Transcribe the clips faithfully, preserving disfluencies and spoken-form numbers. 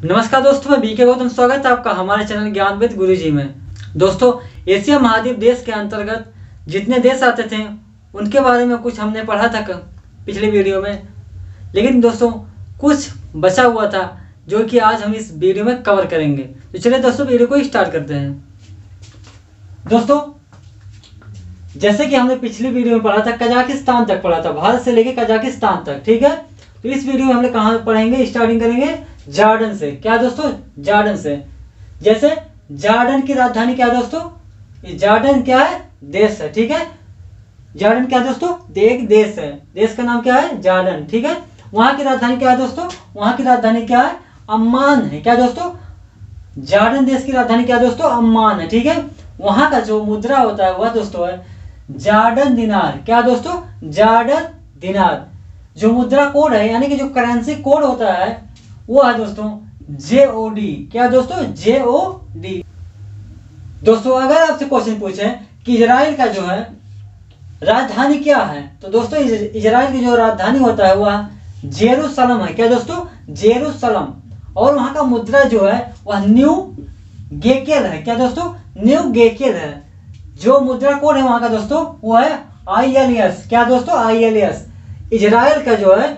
नमस्कार दोस्तों, मैं बीके गौतम। स्वागत है आपका हमारे चैनल ज्ञानविद गुरुजी में। दोस्तों, एशिया महाद्वीप देश के अंतर्गत जितने देश आते थे उनके बारे में कुछ हमने पढ़ा था पिछले वीडियो में, लेकिन दोस्तों कुछ बचा हुआ था जो कि आज हम इस वीडियो में कवर करेंगे। तो चलिए दोस्तों वीडियो को स्टार्ट करते हैं। दोस्तों, जैसे कि हमने पिछली वीडियो में पढ़ा था, कजाकिस्तान तक पढ़ा था, भारत से लेके कजाकिस्तान तक, ठीक है। तो इस वीडियो में हम लोग कहाँ पढ़ेंगे, स्टार्टिंग करेंगे जॉर्डन से। क्या दोस्तों, जॉर्डन से। जैसे जॉर्डन की राजधानी क्या है दोस्तों, ये जॉर्डन क्या है, देश है, ठीक है। जॉर्डन क्या है दोस्तों, एक देश है, देश का नाम क्या है, जॉर्डन, ठीक है। वहां की राजधानी क्या है दोस्तों, वहां की राजधानी क्या है, अम्मान है। क्या दोस्तों, जॉर्डन देश की राजधानी क्या है दोस्तों, अम्मान है, ठीक है। वहां का जो मुद्रा होता है वह दोस्तों है जॉर्डन दिनार। क्या दोस्तों, जॉर्डन दिनार। जो मुद्रा कोड है यानी कि जो करेंसी कोड होता है वो है दोस्तों जे ओ डी। क्या दोस्तों, जे ओ डी। दोस्तों अगर आपसे क्वेश्चन पूछे कि इजराइल का जो है राजधानी क्या है, तो दोस्तों इजराइल की जो राजधानी होता है वह जेरूसलम है। क्या दोस्तों, जेरूसलम। और वहां का मुद्रा जो है वह न्यू गेकेल है। क्या दोस्तों, न्यू गेकेल है। जो मुद्रा कोड है वहां का दोस्तों वो है आई एल एस। क्या दोस्तों, आई एल एस। इजराइल का जो है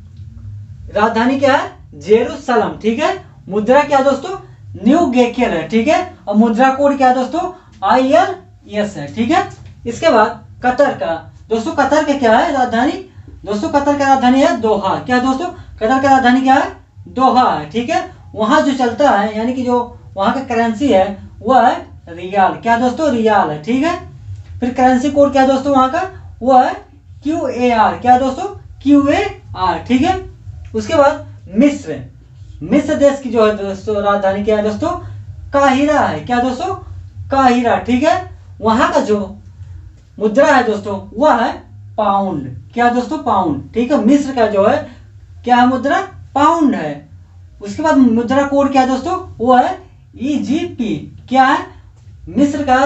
राजधानी क्या है, जेरूसलम, ठीक है। मुद्रा क्या दोस्तों, न्यू गेकेल है, ठीक है। और मुद्रा कोड क्या दोस्तों, आई एल एस है, ठीक है। इसके बाद कतर का दोस्तों, कतर का क्या है राजधानी, दोस्तों कतर का राजधानी है दोहा। क्या दोस्तों, कतर का राजधानी क्या है, दोहा है, ठीक है। वहां जो चलता है यानी कि जो वहां का करेंसी है वह है रियाल। क्या दोस्तों, रियाल है, ठीक है। फिर करेंसी कोड क्या दोस्तों वहां का, वो है क्यू ए आर। क्या दोस्तों, क्यू ए आर, ठीक है। उसके बाद मिस्र, मिस्र देश की जो है दोस्तों राजधानी क्या है दोस्तों, काहिरा है। क्या दोस्तों, काहिरा, ठीक है। वहां का जो मुद्रा है दोस्तों वह है पाउंड। क्या दोस्तों, पाउंड, ठीक है। मिस्र का जो है क्या है मुद्रा, पाउंड है। उसके बाद मुद्रा कोड क्या है दोस्तों, वो है ई जी पी। क्या है, मिस्र का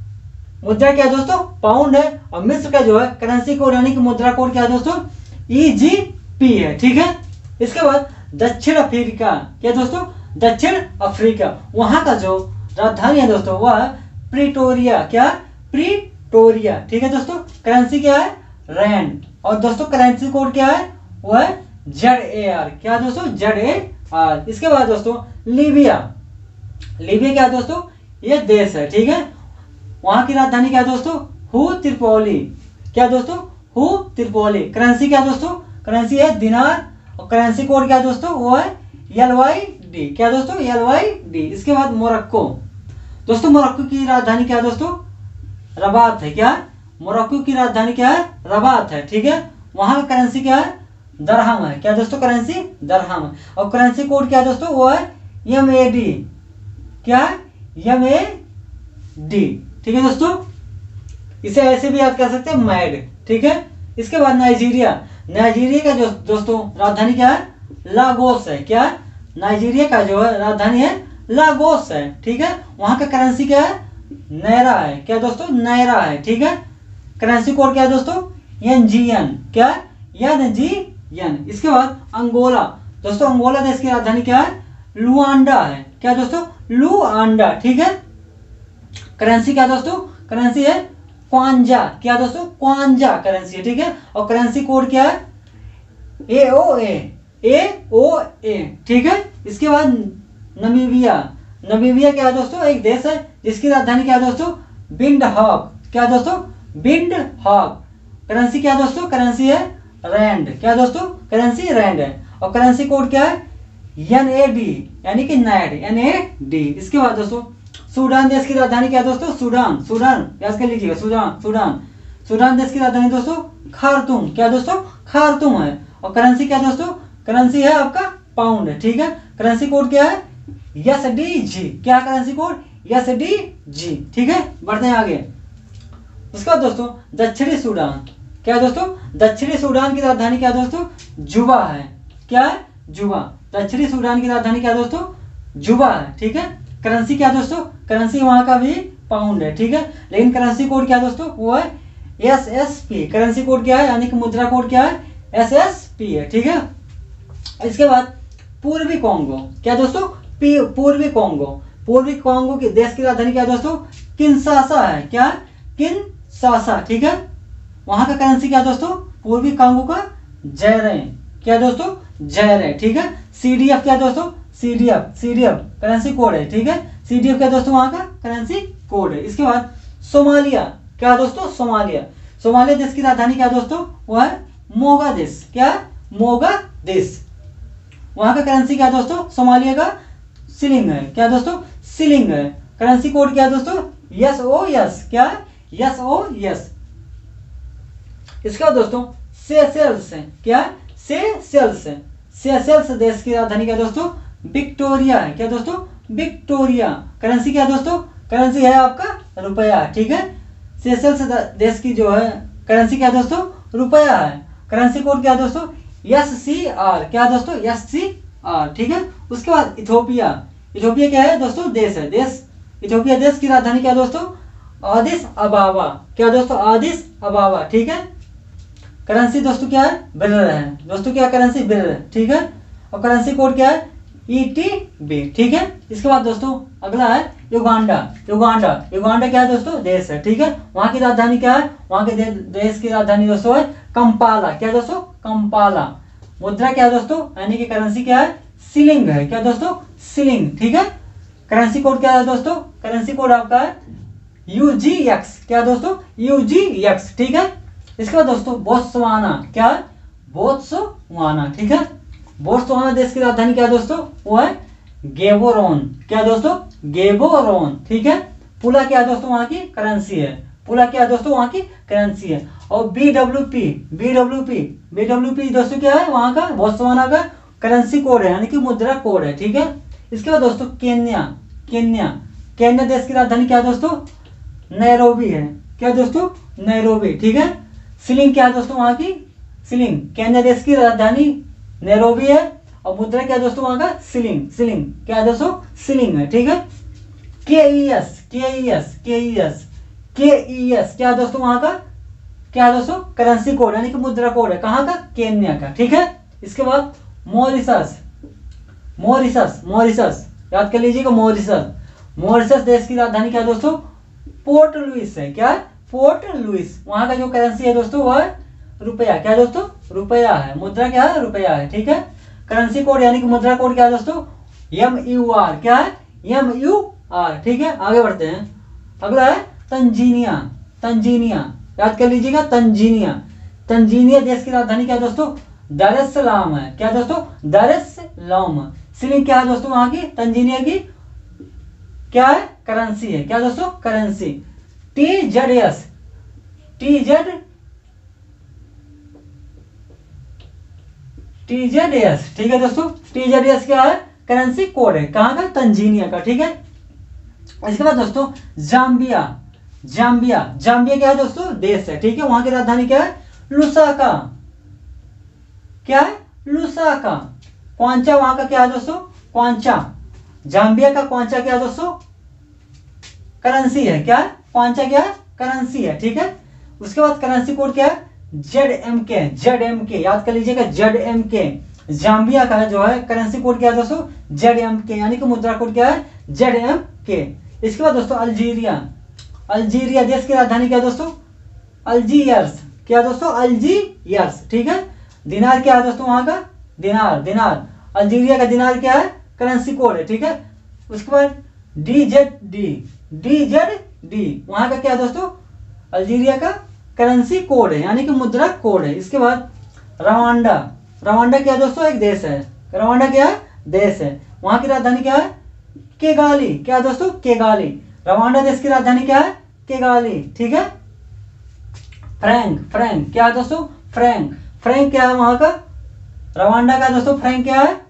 मुद्रा क्या है दोस्तों, पाउंड है। और मिस्र का जो है करेंसी कोड यानी कि मुद्रा कोड क्या है दोस्तों, ई जी पी है, ठीक है। इसके बाद दक्षिण अफ्रीका। क्या दोस्तों, दक्षिण अफ्रीका। वहां का जो राजधानी है दोस्तों वह है प्रिटोरिया। क्या, प्रिटोरिया, ठीक है दोस्तों। करेंसी क्या है, रैंड। और दोस्तों करेंसी कोड क्या है, वो है जेड ए आर। क्या दोस्तों, जेड ए आर। इसके बाद दोस्तों लीबिया, लीबिया क्या दोस्तों, ये देश है, ठीक है। वहां की राजधानी क्या दोस्तों, हु त्रिपोली। क्या दोस्तों, हु त्रिपोली। करेंसी क्या दोस्तों, करेंसी है दिनार। और करेंसी कोड क्या दोस्तों, वो है एल वाई डी। क्या दोस्तों, एल वाई डी। इसके बाद मोरक्को, दोस्तों मोरक्को की राजधानी क्या दोस्तों, रबात है। क्या, मोरक्को की राजधानी क्या है, रबात है, ठीक है। वहां का करेंसी क्या है, दरहम है। क्या दोस्तों, करेंसी दरहम है। और करेंसी कोड क्या दोस्तों, वो है एम ए डी। क्या है, एम ए डी, ठीक है दोस्तों। इसे ऐसे भी याद कर सकते हैं, मैड, ठीक है। इसके बाद नाइजीरिया, नाइजीरिया का जो दोस्तों राजधानी क्या है, लागोस है। क्या है, नाइजीरिया का जो है राजधानी है लागोस है, ठीक है। वहां का करेंसी क्या है, नायरा है। क्या दोस्तों, नायरा है, ठीक है। करेंसी कोड क्या है दोस्तों, एन जी एन। क्या, एन जी एन। इसके बाद अंगोला, दोस्तों अंगोला देश की राजधानी क्या है, लुआंडा है। क्या दोस्तों, लुआंडा, ठीक है। करेंसी क्या दोस्तों, करेंसी है क्वांजा। क्या दोस्तों, क्वांजा करेंसी है, ठीक है। और करेंसी कोड क्या है, ए ओ ए, ए ओ ए, ठीक है। इसके बाद नमीबिया, नमीबिया क्या है दोस्तों, एक देश है जिसकी राजधानी क्या है दोस्तों, बिंड हॉक। क्या दोस्तों, बिंड हॉक। करेंसी क्या दोस्तों, करेंसी है रैंड। क्या दोस्तों, करेंसी रैंड है। और करेंसी कोड क्या है, एन ए डी यानी कि नैड, एन ए डी। इसके बाद दोस्तों सूडान देश की राजधानी क्या है दोस्तों, सूडान, सूडान याद कर लीजिएगा, सूडान, सूडान। सूडान देश की राजधानी दोस्तों खार्तूम। क्या दोस्तों, खार्तूम है। और करेंसी क्या दोस्तों, करेंसी है आपका पाउंड है, ठीक है। करेंसी कोड क्या है, एस डी जी। क्या currency code, S D G, ठीक है। बढ़ते हैं आगे। उसके बाद दोस्तों दक्षिणी सूडान। क्या दोस्तों, दक्षिणी सूडान की राजधानी क्या दोस्तों, जुबा है। क्या है, जुबा। दक्षिणी सूडान की राजधानी क्या दोस्तों, जुबा है, ठीक है। करेंसी क्या दोस्तों, करेंसी वहां का भी पाउंड है, ठीक है। लेकिन करेंसी कोड क्या दोस्तों, वो है S S P. Currency code क्या है यानी कि मुद्रा कोड क्या है, एस एस पी है, ठीक है। इसके बाद पूर्वी कॉन्गो। क्या दोस्तों? पूर्वी कॉन्गो। पूर्वी कॉन्गो के देश की राजधानी क्या दोस्तों? किनशासा है। क्या? किनशासा। ठीक है। वहां का करेंसी क्या दोस्तों? पूर्वी कॉन्गो का जैरे। क्या दोस्तों? जैरे। ठीक है। सीडीएफ क्या दोस्तों? सीडीएफ सीडीएफ करेंसी कोड है। ठीक है। सीडीएफ क्या दोस्तों? वहां का करेंसी कोड है। इसके बाद सोमालिया। क्या दोस्तों? सोमालिया। सोमालिया देश की राजधानी क्या दोस्तों? वो है मोगादिश। क्या? मोगादिश। वहां का करेंसी क्या दोस्तों? सोमालिया का शिलिंग है। क्या दोस्तों? शिलिंग है। करेंसी कोड क्या दोस्तों? S O S. क्या? S O S. इसका दोस्तों सेशेल्स है। क्या? सेशेल्स है। सेशेल्स देश की राजधानी क्या दोस्तों? विक्टोरिया है। क्या दोस्तों? विक्टोरिया। करेंसी क्या दोस्तों? करेंसी है आपका रुपया। ठीक है। सेशेल्स देश की जो है करेंसी क्या दोस्तों? रुपया है। करेंसी कोड क्या दोस्तों? S C R. क्या दोस्तों? S C R. ठीक है। उसके बाद इथोपिया। इथोपिया क्या है दोस्तों? देश है। देश इथोपिया देश की राजधानी क्या दोस्तों? आदिस अबाबा। क्या दोस्तों? आदिस अबाबा। ठीक है। करेंसी दोस्तों क्या है? बिरर है। दोस्तों क्या करेंसी? बिरर है। ठीक है। और करेंसी कोड क्या है? E T B. ठीक है। इसके बाद दोस्तों अगला है युगांडा। युगांडा युगांडा क्या है दोस्तों? देश है। ठीक है। वहां की राजधानी क्या है? वहां के दे, देश की राजधानी दोस्तों है कंपाला। क्या दोस्तों? कंपाला। मुद्रा क्या है दोस्तों? यानी कि करेंसी क्या है? शिलिंग है। क्या दोस्तों? शिलिंग। ठीक है। करेंसी कोड क्या है दोस्तों? करेंसी कोड आपका है यूजीएक्स। क्या दोस्तों? यूजीएक्स। ठीक है। इसके बाद दोस्तों बोत्सवाना। क्या है? बोत्सवाना। ठीक है। बोत्सवाना देश की राजधानी क्या है दोस्तों? वो है गेबोरोन। क्या दोस्तों? गेबोरोन। ठीक है। पुला क्या है दोस्तों? वहां की करेंसी है। पुला क्या है दोस्तों? वहां की करेंसी है। और B W P B W P B W P दोस्तों क्या है? वहां का बोत्सवाना का करेंसी कोड है, यानी कि मुद्रा कोड है। ठीक है। इसके बाद दोस्तों केन्या। केन्या केन्या देश की राजधानी क्या है दोस्तों? नैरोबी है। क्या दोस्तों? नैरोबी। ठीक है। शिलिंग क्या है दोस्तों? वहां की शिलिंग। केन्या देश की राजधानी नैरोबी है और मुद्रा क्या है दोस्तों? वहां का शिलिंग। शिलिंग क्या है दोस्तों? शिलिंग है। ठीक है। के ई एस के ई एस के ई एस के ई एस क्या है दोस्तों? वहां का क्या है दोस्तों? करेंसी कोड, यानी कि मुद्रा कोड है। कहां का? केन्या का। ठीक है। इसके बाद मॉरिशस। मॉरिशस मॉरिशस याद कर लीजिएगा। मॉरिशस मॉरिशस देश की राजधानी क्या है दोस्तों? पोर्ट लुइस है। क्या है? Port Louis. वहां का जो करेंसी है दोस्तों वह है रुपया। क्या दोस्तों? रुपया है। मुद्रा क्या है? रुपया है। ठीक है। करेंसी कोड यानी कि मुद्रा कोड क्या है दोस्तों? M U R. क्या है? M U R. ठीक है। आगे बढ़ते हैं। अगला है तंजीनिया। तंजीनिया याद कर लीजिएगा। तंजीनिया तंजीनिया देश की राजधानी क्या है दोस्तों? दार एस सलाम है। क्या दोस्तों? दार एस सलाम। शिलिंग क्या है दोस्तों? वहां की तंजीनिया की क्या है? करेंसी है। क्या दोस्तों? Currency. T Z S T Z T Z S. ठीक है दोस्तों। टी जेड एस क्या है? करेंसी कोड है। कहां का? तंजीनिया का। ठीक है। इसके बाद दोस्तों जाम्बिया। जाम्बिया जाम्बिया क्या है दोस्तों? देश है। ठीक है। वहां की राजधानी क्या है? लुसाका। क्या है? लुसाका। क्वांचा वहां का क्या है दोस्तों? क्वांचा। जाम्बिया का क्वांचा क्या है दोस्तों? करेंसी है। क्या है? क्वांचा क्या है? करेंसी है। ठीक है। उसके बाद करेंसी कोड क्या है? Z M K Z M K याद कर लीजिएगा। जेड एम के जाम्बिया का जो है करेंसी कोड क्या है दोस्तों? जेड एम के, यानी कि मुद्रा कोड क्या है? जेड एम के। इसके बाद दोस्तों अल्जीरिया। अल्जीरिया देश की राजधानी क्या है दोस्तों? अल्जीयर्स। क्या दोस्तों? अल्जीयर्स। ठीक है। दिनार क्या है दोस्तों? वहां का दिनार। दिनार अल्जीरिया का दिनार क्या है? करेंसी कोड है। ठीक है। उसके बाद D Z D D Z D वहां का क्या है दोस्तों? अल्जीरिया का करेंसी कोड है, यानी कि मुद्रा कोड है। इसके बाद रवांडा। रवांडा क्या दोस्तों? एक देश है। रवांडा क्या है? देश है। वहां की राजधानी क्या है? केगाली। क्या दोस्तों? केगाली। रवांडा देश की राजधानी क्या है? केगाली। ठीक है। फ्रैंक फ्रैंक क्या है दोस्तों? फ्रैंक फ्रैंक क्या है वहां का? रवांडा का दोस्तों फ्रैंक क्या है?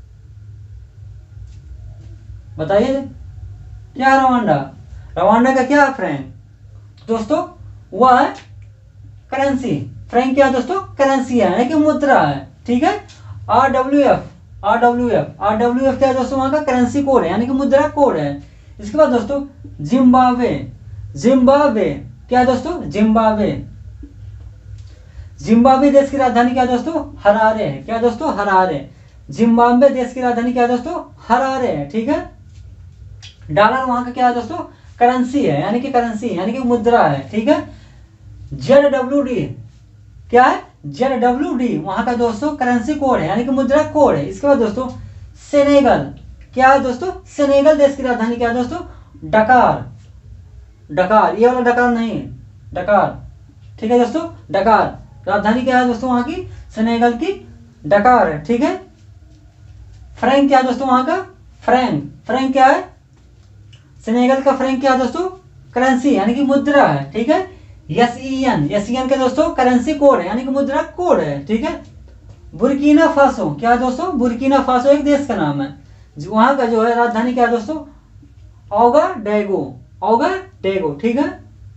बताइए क्या है रवांडा? रवांडा का क्या है? फ्रैंक दोस्तों वह है करेंसी। फ्रैंक क्या है दोस्तों? करेंसी है, यानी कि मुद्रा है। ठीक है। R W F R W F R W F क्या है दोस्तों? वहां का करेंसी कोड है, यानी कि मुद्रा कोड है। इसके बाद दोस्तों जिम्बाब्वे। जिम्बाब्वे क्या है दोस्तों? जिम्बाब्वे जिम्बाब्वे देश की राजधानी क्या है दोस्तों? हरारे है। क्या दोस्तों? हरारे। जिम्बाब्वे देश की राजधानी क्या है दोस्तों, हरारे है। ठीक है, डॉलर वहां का क्या है दोस्तों, करेंसी है, यानी कि करेंसी यानी कि मुद्रा है। ठीक है, जेड डब्ल्यू डी क्या है, जेड डब्ल्यू डी वहां का दोस्तों करेंसी कोड है, यानी कि मुद्रा कोड है। इसके बाद दोस्तों सेनेगल क्या है दोस्तों, सेनेगल देश की राजधानी क्या है दोस्तों, डकार। डकार ये वाला डकार नहीं, डकार। ठीक है दोस्तों, डकार राजधानी क्या है दोस्तों वहां की, सेनेगल की डकार है। ठीक है, फ्रैंक क्या है दोस्तों वहां का, फ्रैंक। फ्रैंक क्या है, सेनेगल का फ्रैंक क्या है दोस्तों, करेंसी यानी कि मुद्रा है। ठीक है, S E N S E N के दोस्तों करेंसी कोड है, यानी कि मुद्रा कोड है। ठीक है, बुर्किना फासो क्या है दोस्तों, बुर्किना फासो एक देश का नाम है, वहां का जो है राजधानी क्या है दोस्तों, ओगा डेगो। ओगा डेगो। ठीक है,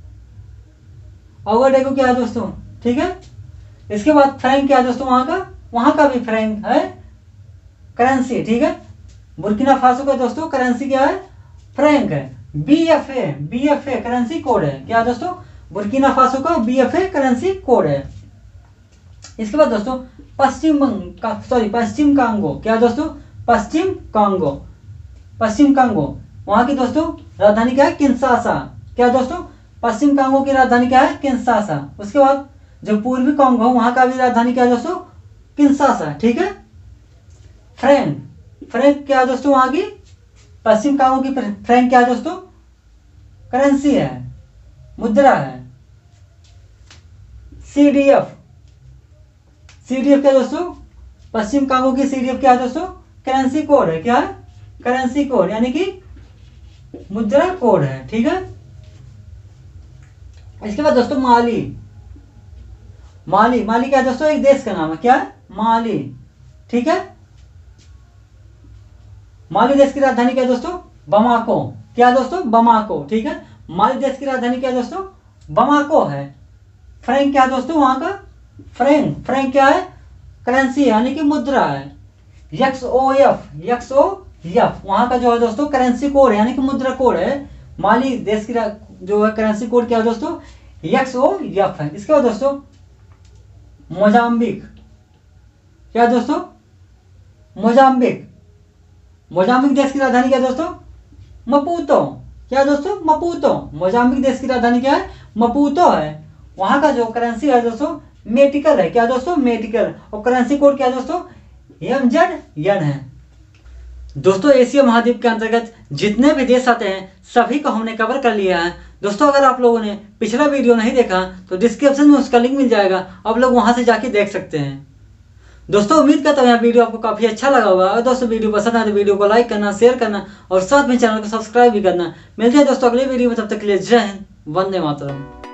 ओगा डेगो क्या है दोस्तों। ठीक है, इसके बाद फ्रैंक क्या है दोस्तों वहां का, वहां का भी फ्रैंक है, करेंसी। ठीक है, बुर्किना फासो का दोस्तों करेंसी क्या है, फ्रैंक है। B F A B F A currency code है, क्या है दोस्तों, बुर्किना फासो का B F A currency code है। इसके बाद दोस्तों पश्चिम का सॉरी पश्चिम कांगो क्या है दोस्तों, पश्चिम कांगो। पश्चिम कांगो वहां की दोस्तों राजधानी क्या है, किंशासा। क्या दोस्तों, पश्चिम कांगो की राजधानी क्या है, किंशासा। उसके बाद जो पूर्वी कांगो वहां का भी राजधानी क्या है दोस्तों, किंशासा। ठीक है, फ्रैंक फ्रैंक क्या है दोस्तों वहां की, पश्चिम कांगो की फ्रैंक क्या है दोस्तों, करेंसी है, मुद्रा है। C D F C D F क्या दोस्तों, पश्चिम कांगो की सी डी एफ क्या है दोस्तों, करेंसी कोड है। क्या है, करेंसी कोड यानी कि मुद्रा कोड है। ठीक है, इसके बाद दोस्तों माली। माली माली क्या है दोस्तों, एक देश का नाम है, क्या है, माली। ठीक है, माली देश की राजधानी क्या है दोस्तों, बमाको। क्या दोस्तों, बमाको। ठीक है, माली देश की राजधानी क्या है दोस्तों, बमाको है। फ्रैंक क्या है दोस्तों वहां का, फ्रैंक फ्रैंक क्या है, करेंसी यानी कि मुद्रा है। X O F X O F वहां का जो है दोस्तों करेंसी कोड यानी कि मुद्रा कोड है। माली देश की जो है करेंसी कोड क्या है दोस्तों, एक्स ओ एफ है। इसके बाद दोस्तों मोजाम्बिक। क्या दोस्तों, मोजाम्बिक मोजाम्बिक देश की राजधानी क्या है दोस्तों, मपूतो। क्या दोस्तों, मपूतो। मोजाम्बिक देश की राजधानी क्या है, मपूतो है। वहां का जो करेंसी है दोस्तों मेटिकल है। क्या दोस्तों, मेटिकल। और करेंसी कोड क्या है दोस्तों, एम जेड एन है। दोस्तों एशिया महाद्वीप के अंतर्गत जितने भी देश आते हैं सभी को हमने कवर कर लिया है। दोस्तों अगर आप लोगों ने पिछला वीडियो नहीं देखा तो डिस्क्रिप्शन में उसका लिंक मिल जाएगा, आप लोग वहां से जाके देख सकते हैं। दोस्तों उम्मीद करता हूँ यह वीडियो आपको काफी अच्छा लगा होगा। अगर दोस्तों वीडियो पसंद आए तो वीडियो को लाइक करना, शेयर करना और साथ में चैनल को सब्सक्राइब भी करना। मिलते हैं दोस्तों अगले वीडियो में, तब तक के लिए जय हिंद, वंदे मातरम।